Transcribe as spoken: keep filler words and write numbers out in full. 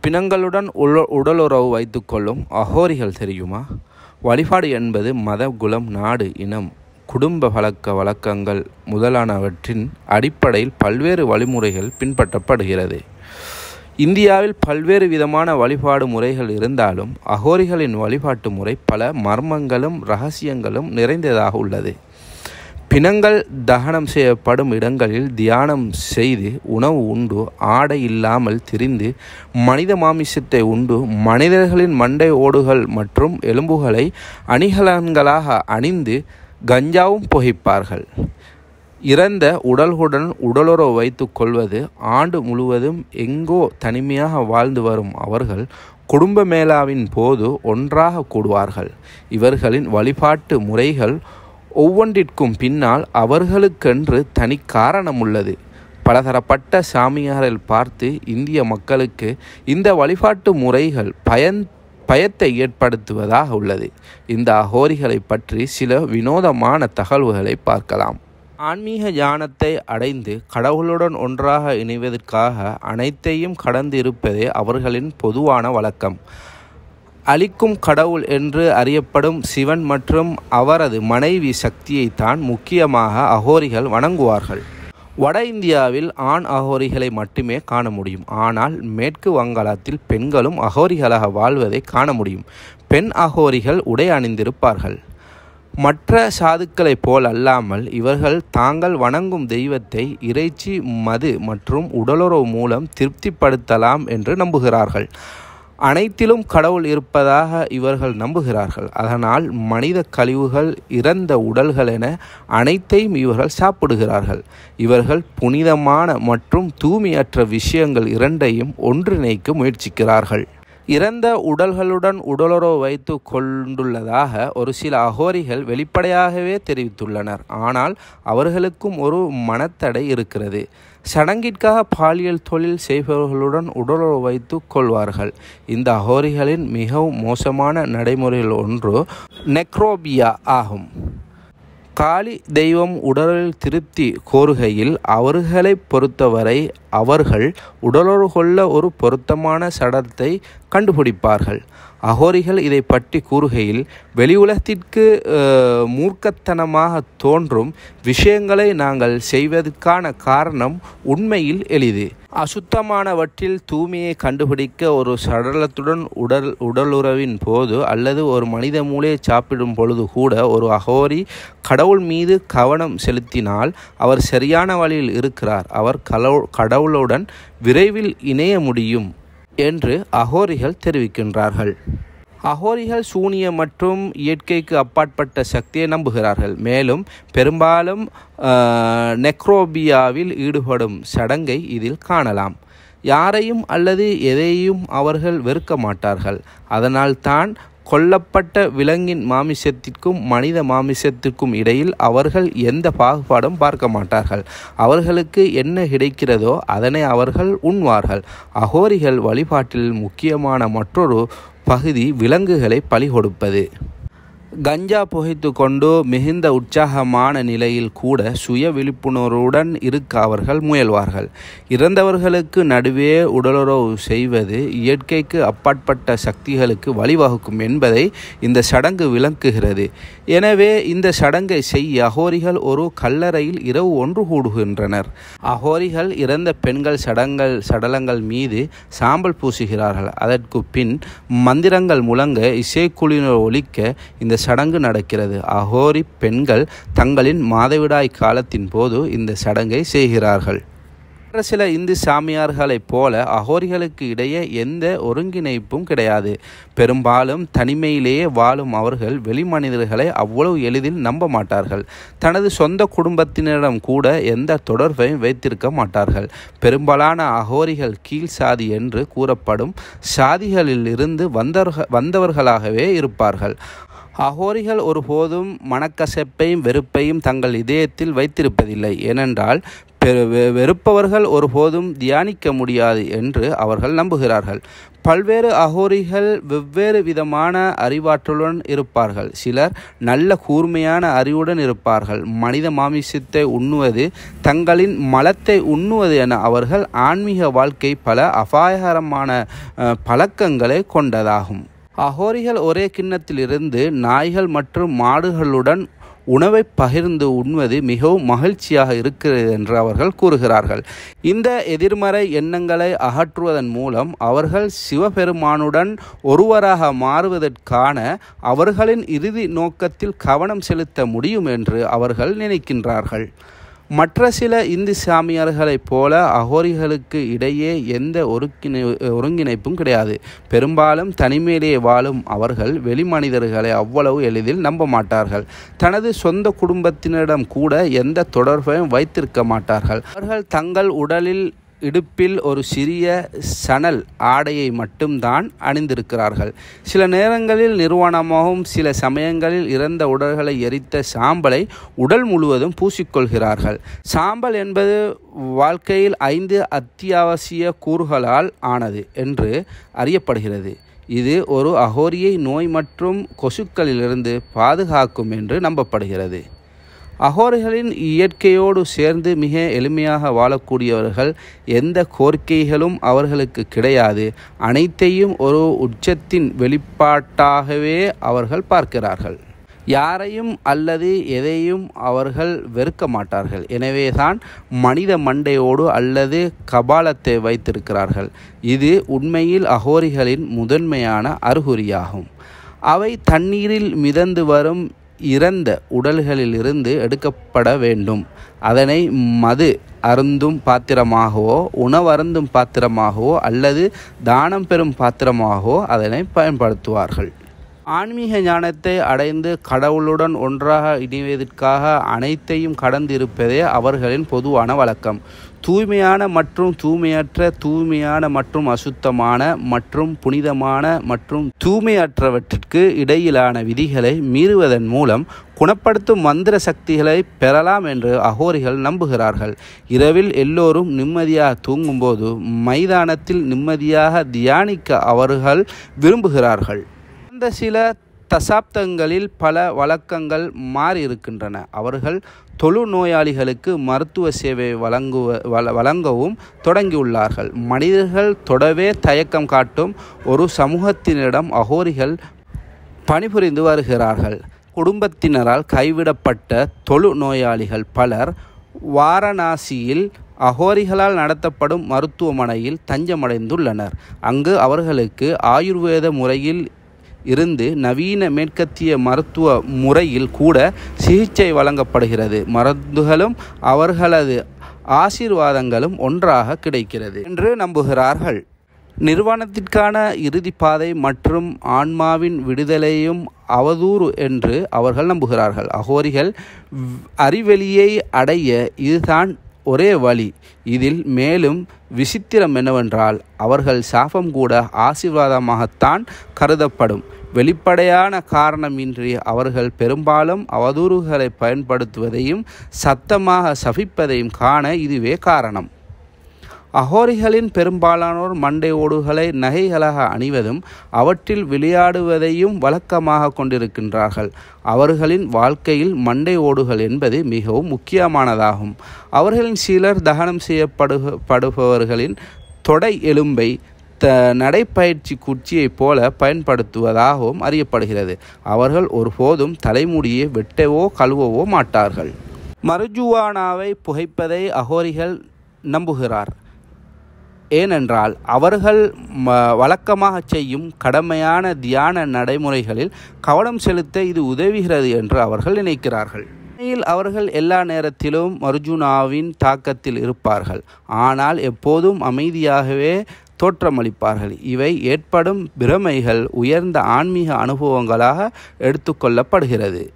பிணங்களுடன் உடலுறவு வைத்து கொள்ளும் அகோரிகள் தெரியுமா? வழிபாடு என்பது மத, குலம், நாடு, இனம், குடும்ப பழக்க வழக்கங்கள் முதலானவற்றின் அடிப்படையில் பல்வேறு வழிமுறைகள் பின்பற்றப்படுகிறது. இந்தியாவில் பல்வேறு விதமான வழிபாடு முறைகள் இருந்தாலும் அகோரிகளின் வழிபாட்டு முறை பல மர்மங்களும் இரகசியங்களும் நிறைந்ததாக உள்ளது. பிணங்கள் தகனம் செய்யப்படும் இடங்களில் தியானம் செய்து உணவு உண்டு, ஆடை இல்லாமல் திரிந்து மனித மாமிசத்தை உண்டு, மனிதர்களின் மண்டை ஓடுகள் மற்றும் எலும்புகளை அணிகலன்களாக அணிந்து கஞ்சாவும் புகைப்பார்கள். இறந்த உடல்களுடன் உடலுறவு வைத்து கொள்வது ஆண்டு முழுவதும் எங்கோ தனிமையாக வாழ்ந்து வரும் அவர்கள் குடும்ப மேளாவின் போது ஒன்றாக கூடுவார்கள். இவர்களின் வழிபாட்டு முறைகள் ஒவ்வொன்றிற்கும் பின்னால் அவர்களுக்கென்று தனி காரணம் உள்ளது. பலதரப்பட்ட சாமியார்கள் பார்த்து இந்திய மக்களுக்கு இந்த வழிபாட்டு முறைகள் பயன் பயத்தை ஏற்படுத்துவதாக உள்ளது. இந்த அகோரிகளை பற்றி சில வினோதமான தகவல்களை பார்க்கலாம். ஆன்மீக ஞானத்தை அடைந்து கடவுளுடன் ஒன்றாக இணைவதற்காக அனைத்தையும் கடந்து இருப்பதே அவர்களின் பொதுவான வழக்கம். அளிக்கும் கடவுள் என்று அறியப்படும் சிவன் மற்றும் அவரது மனைவி சக்தியை தான் முக்கியமாக அகோரிகள் வணங்குவார்கள். வட இந்தியாவில் ஆண் அகோரிகளை மட்டுமே காண முடியும். ஆனால் மேற்கு வங்காளத்தில் பெண்களும் அகோரிகளாக வாழ்வதை காண முடியும். பெண் அகோரிகள் உடை அணிந்திருப்பார்கள். மற்ற சாதுக்களைப் போல் அல்லாமல் இவர்கள் தாங்கள் வணங்கும் தெய்வத்தை இறைச்சி, மது மற்றும் உடலுறவு மூலம் திருப்திப்படுத்தலாம் என்று நம்புகிறார்கள். அனைத்திலும் கடவுள் இருப்பதாக இவர்கள் நம்புகிறார்கள். அதனால் மனித கழிவுகள், இறந்த உடல்கள் என அனைத்தையும் இவர்கள் சாப்பிடுகிறார்கள். இவர்கள் புனிதமான மற்றும் தூய்மையற்ற விஷயங்கள் இரண்டையும் ஒன்றிணைக்க முயற்சிக்கிறார்கள். இறந்த உடல்களுடன் உடலுறவு வைத்து கொண்டுள்ளதாக ஒரு சில அகோரிகள் வெளிப்படையாகவே தெரிவித்துள்ளனர். ஆனால் அவர்களுக்கும் ஒரு மனத்தடை இருக்கிறது. சடங்கிற்காக பாலியல் தொழில் செய்பவர்களுடன் உடலுறவு வைத்து கொள்வார்கள். இந்த அகோரிகளின் மிகவும் மோசமான நடைமுறையில் ஒன்று நெக்ரோபியா ஆகும். காளி தெய்வம் உடலில் திருப்தி கோருகையில் அவர்களை பொறுத்தவரை அவர்கள் உடலுறவு கொள்ள ஒரு பொருத்தமான சடலத்தை கண்டுபிடிப்பார்கள். அகோரிகள் இதை பற்றி கூறுகையில் வெளி உலகத்திற்கு மூர்க்கத்தனமாக தோன்றும் விஷயங்களை நாங்கள் செய்வதற்கான காரணம் உண்மையில் எளிது. அசுத்தமானவற்றில் தூய்மையை கண்டுபிடிக்க ஒரு சடலத்துடன் உடல் உடலுறவின் போது அல்லது ஒரு மனித மூளையை சாப்பிடும் பொழுது கூட ஒரு அகோரி கடவுள் மீது கவனம் செலுத்தினால் அவர் சரியான வழியில் இருக்கிறார், அவர் கடவுளுடன் விரைவில் இணைய முடியும் என்று அகோரிகள் தெரிவிக்கின்றார்கள். அகோரிகள் சூனிய மற்றும் இயற்கைக்கு அப்பாற்பட்ட சக்தியை நம்புகிறார்கள். மேலும் பெரும்பாலும் நெக்ரோபியாவில் ஈடுபடும் சடங்கை இதில் காணலாம். யாரையும் அல்லது எதையும் அவர்கள் வெறுக்க மாட்டார்கள். அதனால் தான் கொல்லப்பட்ட விலங்கின் மாமிசத்திற்கும் மனித மாமிசத்திற்கும் இடையில் அவர்கள் எந்த பாகுபாடும் பார்க்க மாட்டார்கள். அவர்களுக்கு என்ன கிடைக்கிறதோ அதனை அவர்கள் உண்வார்கள். அகோரிகள் வழிபாட்டில் முக்கியமான மற்றொரு பகுதி விலங்குகளை பலி கொடுப்பது. கஞ்சா புகைத்து கொண்டு மிகுந்த உற்சாகமான நிலையில் கூட சுய விழிப்புணர்வுடன் இருக்க அவர்கள் முயல்வார்கள். இறந்தவர்களுக்கு நடுவே உடலுறவு செய்வது இயற்கைக்கு அப்பாற்பட்ட சக்திகளுக்கு வழிவகுக்கும் என்பதை இந்த சடங்கு விளக்குகிறது. எனவே இந்த சடங்கை செய்ய அகோரிகள் ஒரு கல்லறையில் இரவு ஒன்று கூடுகின்றனர். அகோரிகள் இறந்த பெண்கள் சடங்கள் சடலங்கள் மீது சாம்பல் பூசுகிறார்கள். அதற்கு பின் மந்திரங்கள் முழங்க, இசைக்குழுவினர் ஒலிக்க இந்த சடங்கு நடக்கிறது. அகோரி பெண்கள் தங்களின் மாதவிடாய் காலத்தின் போது இந்த சடங்கை செய்கிறார்கள். சில இந்து சாமியார்களைப் போல அகோரிகளுக்கு இடையே எந்த ஒருங்கிணைப்பும் கிடையாது. பெரும்பாலும் தனிமையிலேயே வாழும் அவர்கள் வெளி மனிதர்களை அவ்வளவு எளிதில் நம்ப மாட்டார்கள். தனது சொந்த குடும்பத்தினரிடம் கூட எந்த தொடர்பையும் வைத்திருக்க மாட்டார்கள். பெரும்பாலான அகோரிகள் கீழ் சாதி என்று கூறப்படும் சாதிகளில் இருந்து வந்தவர்கள் வந்தவர்களாகவே இருப்பார்கள். அகோரிகள் ஒருபோதும் மனக்கசப்பையும் வெறுப்பையும் தங்கள் இதயத்தில் வைத்திருப்பதில்லை. ஏனென்றால் வெறுப்பவர்கள் ஒருபோதும் தியானிக்க முடியாது என்று அவர்கள் நம்புகிறார்கள். பல்வேறு அகோரிகள் வெவ்வேறு விதமான அறிவாற்றலுடன் இருப்பார்கள். சிலர் நல்ல கூர்மையான அறிவுடன் இருப்பார்கள். மனித மாமிசத்தை உண்ணுவது, தங்களின் மலத்தை உண்ணுவது என அவர்கள் ஆன்மீக வாழ்க்கை பல அபாயகரமான பழக்கங்களை கொண்டதாகும். அகோரிகள் ஒரே கிண்ணத்திலிருந்து நாய்கள் மற்றும் மாடுகளுடன் உணவை பகிர்ந்து உண்ணுவது மிகவும் மகிழ்ச்சியாக இருக்கிறது என்று அவர்கள் கூறுகிறார்கள். இந்த எதிர்மறை எண்ணங்களை அகற்றுவதன் மூலம் அவர்கள் சிவபெருமானுடன் ஒருவராக மாறுவதற்கான அவர்களின் இறுதி நோக்கத்தில் கவனம் செலுத்த முடியும் என்று அவர்கள் நினைக்கின்றார்கள். மற்ற சில இந்து சாமியார்களைப் போல அகோரிகளுக்கு இடையே எந்த ஒருங்கிணை ஒருங்கிணைப்பும் கிடையாது. பெரும்பாலும் தனிமையிலேயே வாழும் அவர்கள் வெளி மனிதர்களை அவ்வளவு எளிதில் நம்ப மாட்டார்கள். தனது சொந்த குடும்பத்தினரிடம் கூட எந்த தொடர்பையும் வைத்திருக்க மாட்டார்கள். அவர்கள் தங்கள் உடலில் இடுப்பில் ஒரு சிறிய சணல் ஆடையை மட்டும்தான் அணிந்திருக்கிறார்கள். சில நேரங்களில் நிர்வாணமாகவும் சில சமயங்களில் இறந்த உடல்களை எரித்த சாம்பலை உடல் முழுவதும் பூசிக்கொள்கிறார்கள். சாம்பல் என்பது வாழ்க்கையில் ஐந்து அத்தியாவசிய கூறுகளால் ஆனது என்று அறியப்படுகிறது. இது ஒரு அகோரியை நோய் மற்றும் கொசுக்களிலிருந்து பாதுகாக்கும் என்று நம்பப்படுகிறது. அகோரிகளின் இயற்கையோடு சேர்ந்து மிக எளிமையாக வாழக்கூடியவர்கள். எந்த கோரிக்கைகளும் அவர்களுக்கு கிடையாது. அனைத்தையும் ஒரு உச்சத்தின் வெளிப்பாட்டாகவே அவர்கள் பார்க்கிறார்கள். யாரையும் அல்லது எதையும் அவர்கள் வெறுக்க மாட்டார்கள். எனவேதான் மனித மண்டையோடு அல்லது கபாலத்தை வைத்திருக்கிறார்கள். இது உண்மையில் அகோரிகளின் முதன்மையான அறிகுறியாகும். அவை தண்ணீரில் மிதந்து வரும் இறந்த உடல்களிலிருந்து எடுக்கப்பட வேண்டும். அதனை மது அருந்தும் பாத்திரமாகவோ உணவருந்தும் பாத்திரமாகவோ அல்லது தானம் பெறும் பாத்திரமாகவோ அதனை பயன்படுத்துவார்கள். ஆன்மீக ஞானத்தை அடைந்து கடவுளுடன் ஒன்றாக இணைவதற்காக அனைத்தையும் கடந்திருப்பதே அவர்களின் பொதுவான வழக்கம். தூய்மையான மற்றும் தூய்மையற்ற, தூய்மையான மற்றும் அசுத்தமான மற்றும் புனிதமான மற்றும் தூய்மையற்றவற்றிற்கு இடையிலான விதிகளை மீறுவதன் மூலம் குணப்படுத்தும் மந்திர சக்திகளை பெறலாம் என்று அகோரிகள் நம்புகிறார்கள். இரவில் எல்லோரும் நிம்மதியாக தூங்கும்போது மைதானத்தில் நிம்மதியாக தியானிக்க அவர்கள் விரும்புகிறார்கள். அந்த சில தசாப்தங்களில் பல வழக்கங்கள் மாறியிருக்கின்றன. அவர்கள் தொழு நோயாளிகளுக்கு மருத்துவ சேவை வழங்குவ வழ வழங்கவும் தொடங்கியுள்ளார்கள். மனிதர்கள் தொடவே தயக்கம் காட்டும் ஒரு சமூகத்தினரிடம் அகோரிகள் பணிபுரிந்து வருகிறார்கள். குடும்பத்தினரால் கைவிடப்பட்ட தொழு நோயாளிகள் பலர் வாரணாசியில் அகோரிகளால் நடத்தப்படும் மருத்துவமனையில் தஞ்சமடைந்துள்ளனர். அங்கு அவர்களுக்கு ஆயுர்வேத முறையில் இருந்து நவீன மேற்கத்திய மருத்துவ முறையில் கூட சிகிச்சை வழங்கப்படுகிறது. மருந்துகளும் அவர்களது ஆசீர்வாதங்களும் ஒன்றாக கிடைக்கிறது என்று நம்புகிறார்கள். நிர்வாணத்திற்கான இறுதி பாதை மற்றும் ஆன்மாவின் விடுதலையும் அவதூறு என்று அவர்கள் நம்புகிறார்கள். அகோரிகள் அறிவெளியை அடைய இதுதான் ஒரே வழி. இதில் மேலும் விசித்திரம் என்னவென்றால் அவர்கள் சாபம் கூட ஆசீர்வாதமாகத்தான் கருதப்படும். வெளிப்படையான காரணமின்றி அவர்கள் பெரும்பாலும் அவதூறுகளை பயன்படுத்துவதையும் சத்தமாக சபிப்பதையும் காண இதுவே காரணம். அகோரிகளின் பெரும்பாலானோர் மண்டை ஓடுகளை நகைகளாக அணிவதும் அவற்றில் விளையாடுவதையும் வழக்கமாக கொண்டிருக்கின்றார்கள். அவர்களின் வாழ்க்கையில் மண்டை ஓடுகள் என்பது மிகவும் முக்கியமானதாகும். அவர்களின் சிலர் தகனம் செய்யப்படுபவர்களின் தொடை எலும்பை த நடைப்பயிற்சி குச்சியைப் போல பயன்படுத்துவதாகவும் அறியப்படுகிறது. அவர்கள் ஒருபோதும் தலைமுடியை வெட்டவோ கழுவவோ மாட்டார்கள். மருஜுவானாவை புகைப்பதை அகோரிகள் நம்புகிறார். ஏனென்றால் அவர்கள் வழக்கமாக செய்யும் கடமையான தியான நடைமுறைகளில் கவனம் செலுத்த இது உதவுகிறது என்று அவர்கள் நினைக்கிறார்கள். உண்மையில் அவர்கள் எல்லா நேரத்திலும் மருஜுனாவின் தாக்கத்தில் இருப்பார்கள், ஆனால் எப்போதும் அமைதியாகவே தோற்றமளிப்பார்கள். இவை ஏற்படும் பிரமைகள் உயர்ந்த ஆன்மீக அனுபவங்களாக எடுத்துக்கொள்ளப்படுகிறது.